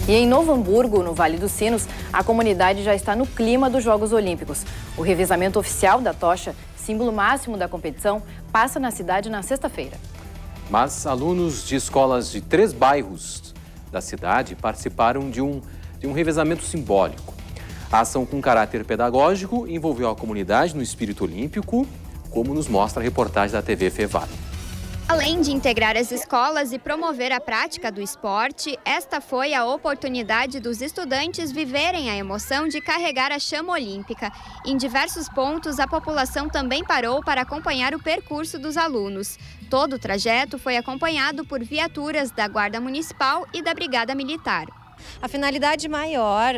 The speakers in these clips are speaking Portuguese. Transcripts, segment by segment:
E em Novo Hamburgo, no Vale dos Sinos, a comunidade já está no clima dos Jogos Olímpicos. O revezamento oficial da tocha, símbolo máximo da competição, passa na cidade na sexta-feira. Mas alunos de escolas de 3 bairros da cidade participaram de um revezamento simbólico. A ação com caráter pedagógico envolveu a comunidade no espírito olímpico, como nos mostra a reportagem da TV Fevale. Além de integrar as escolas e promover a prática do esporte, esta foi a oportunidade dos estudantes viverem a emoção de carregar a chama olímpica. Em diversos pontos, a população também parou para acompanhar o percurso dos alunos. Todo o trajeto foi acompanhado por viaturas da Guarda Municipal e da Brigada Militar. A finalidade maior,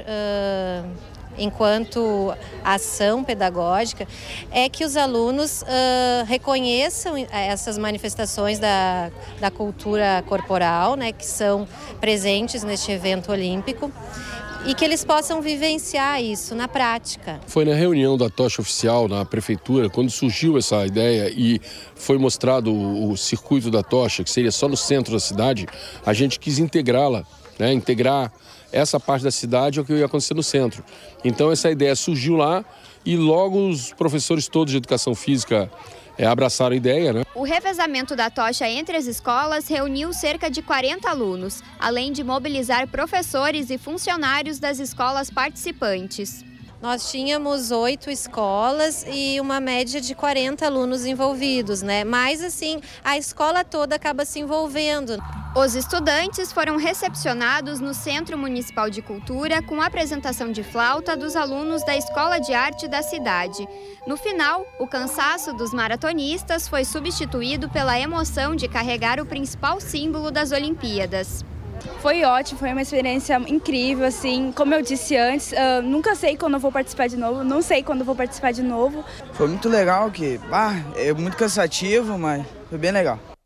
enquanto ação pedagógica, é que os alunos reconheçam essas manifestações da cultura corporal, né, que são presentes neste evento olímpico, e que eles possam vivenciar isso na prática. Foi na reunião da tocha oficial na prefeitura, quando surgiu essa ideia e foi mostrado o circuito da tocha, que seria só no centro da cidade, a gente quis integrá-la, né, integrar essa parte da cidade ao que ia acontecer no centro. Então essa ideia surgiu lá e logo os professores todos de educação física abraçaram a ideia, né? O revezamento da tocha entre as escolas reuniu cerca de 40 alunos, além de mobilizar professores e funcionários das escolas participantes. Nós tínhamos 8 escolas e uma média de 40 alunos envolvidos, né? Mas assim, a escola toda acaba se envolvendo. Os estudantes foram recepcionados no Centro Municipal de Cultura com a apresentação de flauta dos alunos da Escola de Arte da cidade. No final, o cansaço dos maratonistas foi substituído pela emoção de carregar o principal símbolo das Olimpíadas. Foi ótimo, foi uma experiência incrível, assim, como eu disse antes, nunca sei quando eu vou participar de novo, não sei quando eu vou participar de novo. Foi muito legal, é muito cansativo, mas foi bem legal.